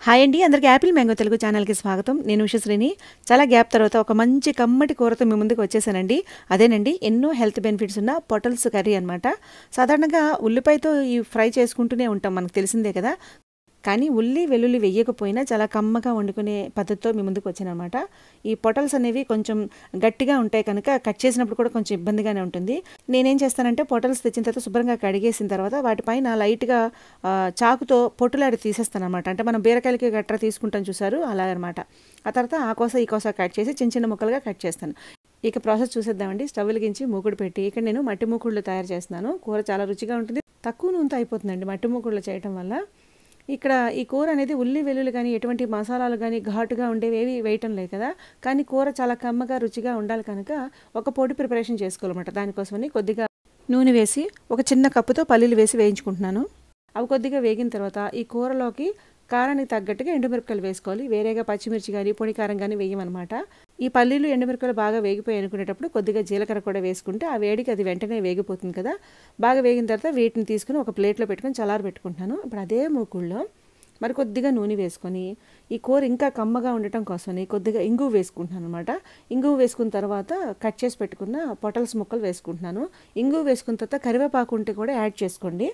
Hi అండి, అందరికి Apple mango Telugu ఛానల్కి స్వాగతం. నేను ఉషశ్రీని. చాలా గ్యాప్ తర్వాత ఒక మంచి కమ్మటి కూరతో మీ ముందుకు వచ్చేసానండి. అదేనండి, ఎన్నో హెల్త్ బెనిఫిట్స్ ఉన్న పొటల్స్ కర్రీ అనమాట. సాధారణంగా ఉల్లిపాయతో ఈ ఫ్రై చేసుకుంటూనే ఉంటాం, మనకు తెలిసిందే కదా. కానీ ఉల్లి వెల్లుల్లి వేయకపోయినా చాలా కమ్మగా వండుకునే పద్ధతితో మీ ముందుకు వచ్చానమాట. ఈ పొటల్స్ అనేవి కొంచెం గట్టిగా ఉంటాయి కనుక కట్ చేసినప్పుడు కూడా కొంచెం ఇబ్బందిగానే ఉంటుంది. నేనేం చేస్తానంటే పొటల్స్ తెచ్చిన తర్వాత శుభ్రంగా కడిగేసిన తర్వాత వాటిపైన లైట్గా చాకుతో పొట్టులాడి తీసేస్తాను అనమాట. అంటే మనం బీరకాయలకి గట్రా తీసుకుంటాం చూసారు, అలాగనమాట. ఆ తర్వాత ఆ కోస ఈ కోస కట్ చేసి చిన్న చిన్న ముక్కలుగా కట్ చేస్తాను. ఇక ప్రాసెస్ చూసేద్దామండి. స్టవ్ వెలిగించి మూకుడు పెట్టి ఇక్కడ నేను మట్టి మూకుడులు తయారు చేస్తున్నాను. కూర చాలా రుచిగా ఉంటుంది, తక్కువ నూనెతో అయిపోతుందండి మట్టి మూకుడులు చేయటం వల్ల. ఇక్కడ ఈ కూర అనేది ఉల్లి వెల్లుల్లి కానీ ఎటువంటి మసాలాలు కానీ ఘాటుగా ఉండేవి ఏవి వేయటం లేదు కదా. కానీ కూర చాలా కమ్మగా రుచిగా ఉండాలి కనుక ఒక పొడి ప్రిపరేషన్ చేసుకోవాలన్నమాట. దానికోసమని కొద్దిగా నూనె వేసి ఒక చిన్న కప్పుతో పల్లీలు వేసి వేయించుకుంటున్నాను. అవి కొద్దిగా వేగిన తర్వాత ఈ కూరలోకి కారానికి తగ్గట్టుగా ఎండుమిరపకాయలు వేసుకోవాలి. వేరేగా పచ్చిమిర్చి కానీ పొడి కారం కానీ వేయమన్నమాట. ఈ పల్లీలు ఎండుమిరపకాయలు బాగా వేగిపోయి అనుకునేటప్పుడు కొద్దిగా జీలకర్ర కూడా వేసుకుంటే ఆ వేడికి అది వెంటనే వేగిపోతుంది కదా. బాగా వేగిన తర్వాత వీటిని తీసుకుని ఒక ప్లేట్లో పెట్టుకొని చల్లారబెట్టుకుంటున్నాను. ఇప్పుడు అదే మూకుళ్ళలో మరి కొద్దిగా నూనె వేసుకొని ఈ కూర ఇంకా కమ్మగా ఉండటం కోసమని కొద్దిగా ఇంగువ వేసుకుంటున్నాను అనమాట. ఇంగువ వేసుకున్న తర్వాత కట్ చేసి పెట్టుకున్న పొటల్స్ ముక్కలు వేసుకుంటున్నాను. ఇంగువ వేసుకున్న తర్వాత కరివేపాకు ఉంటే కూడా యాడ్ చేసుకోండి,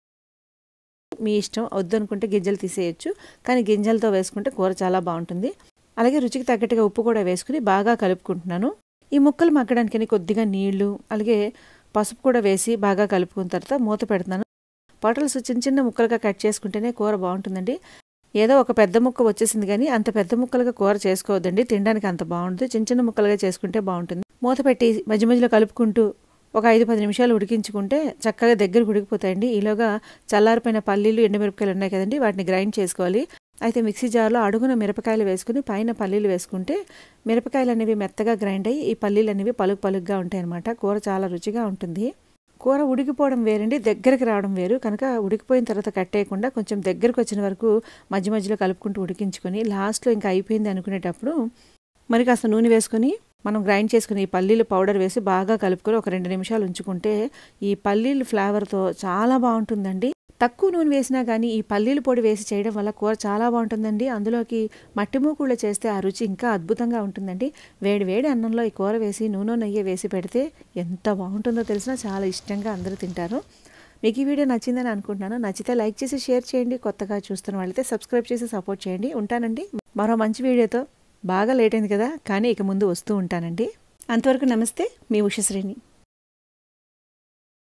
మీ ఇష్టం. వద్దనుకుంటే గింజలు తీసేయచ్చు, కానీ గింజలతో వేసుకుంటే కూర చాలా బాగుంటుంది. అలాగే రుచికి తగ్గట్టుగా ఉప్పు కూడా వేసుకుని బాగా కలుపుకుంటున్నాను. ఈ ముక్కలు మగ్గడానికి కొద్దిగా నీళ్లు అలాగే పసుపు కూడా వేసి బాగా కలుపుకున్న తర్వాత మూత పెడుతున్నాను. పొటల్స్ చిన్న చిన్న ముక్కలుగా కట్ చేసుకుంటేనే కూర బాగుంటుందండి. ఏదో ఒక పెద్ద ముక్క వచ్చేసింది కానీ అంత పెద్ద ముక్కలుగా కూర చేసుకోవద్దండి, తినడానికి అంత బాగుంటుంది. చిన్న చిన్న ముక్కలుగా చేసుకుంటే బాగుంటుంది. మూత పెట్టి మధ్య మధ్యలో కలుపుకుంటూ ఒక 5-10 నిమిషాలు ఉడికించుకుంటే చక్కగా దగ్గరకు ఉడికిపోతాయండి. ఈలోగా చల్లారిపోయిన పల్లీలు ఎండుమిరపకాయలు ఉన్నాయి కదండి, వాటిని గ్రైండ్ చేసుకోవాలి. అయితే మిక్సీ జార్లో అడుగున మిరపకాయలు వేసుకుని పైన పల్లీలు వేసుకుంటే మిరపకాయలు అనేవి మెత్తగా గ్రైండ్ అయ్యి ఈ పల్లీలు అనేవి పలుకు పలుగ్గా ఉంటాయి అన్నమాట. కూర చాలా రుచిగా ఉంటుంది. కూర ఉడికిపోవడం వేరండి, దగ్గరికి రావడం వేరు కనుక ఉడికిపోయిన తర్వాత కట్టేయకుండా కొంచెం దగ్గరకు వచ్చిన వరకు మధ్య మధ్యలో కలుపుకుంటూ ఉడికించుకొని లాస్ట్లో ఇంకా అయిపోయింది అనుకునేటప్పుడు మరి కాస్త నూనె వేసుకొని మనం గ్రైండ్ చేసుకుని ఈ పల్లీలు పౌడర్ వేసి బాగా కలుపుకొని ఒక 2 నిమిషాలు ఉంచుకుంటే ఈ పల్లీలు ఫ్లేవర్తో చాలా బాగుంటుందండి. తక్కువ నూనె వేసినా కానీ ఈ పల్లీలు పొడి వేసి చేయడం వల్ల కూర చాలా బాగుంటుందండి. అందులోకి మట్టి మూకుళ్ళు చేస్తే ఆ రుచి ఇంకా అద్భుతంగా ఉంటుందండి. వేడి వేడి అన్నంలో ఈ కూర వేసి నూనె నెయ్యి వేసి పెడితే ఎంత బాగుంటుందో తెలిసినా చాలా ఇష్టంగా అందరూ తింటారు. మీకు ఈ వీడియో నచ్చిందని అనుకుంటున్నాను. నచ్చితే లైక్ చేసి షేర్ చేయండి. కొత్తగా చూస్తున్న వాళ్ళైతే సబ్స్క్రైబ్ చేసి సపోర్ట్ చేయండి. ఉంటానండి మరో మంచి వీడియోతో. బాగా లేట్ అయింది కదా, కానీ ఇక ముందు వస్తూ ఉంటానండి. అంతవరకు నమస్తే, మీ ఉషశ్రేణి.